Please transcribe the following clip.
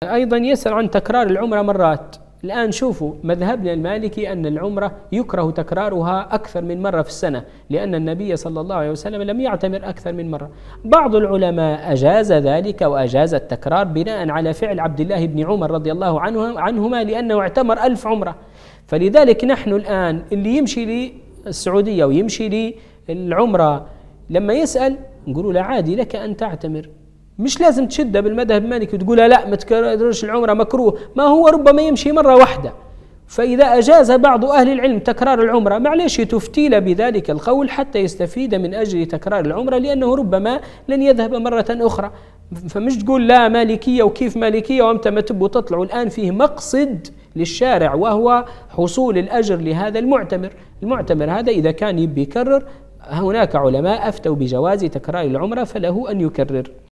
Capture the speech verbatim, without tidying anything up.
أيضا يسأل عن تكرار العمرة مرات. الآن شوفوا مذهبنا المالكي أن العمرة يكره تكرارها أكثر من مرة في السنة، لأن النبي صلى الله عليه وسلم لم يعتمر أكثر من مرة. بعض العلماء أجاز ذلك وأجاز التكرار بناء على فعل عبد الله بن عمر رضي الله عنه عنهما لأنه اعتمر ألف عمرة. فلذلك نحن الآن اللي يمشي للسعودية ويمشي للعمرة لما يسأل نقول له عادي لك أن تعتمر، مش لازم تشدها بالمذهب المالكي وتقول لا ما تكررش العمرة مكروه، ما هو ربما يمشي مرة واحدة. فإذا أجاز بعض أهل العلم تكرار العمرة معلش تفتيل بذلك القول حتى يستفيد من أجل تكرار العمرة، لأنه ربما لن يذهب مرة أخرى. فمش تقول لا مالكية وكيف مالكية وأنت ما تبوا تطلعوا. الآن فيه مقصد للشارع وهو حصول الأجر لهذا المعتمر. المعتمر هذا إذا كان يبي يكرر، هناك علماء أفتوا بجواز تكرار العمرة فله أن يكرر.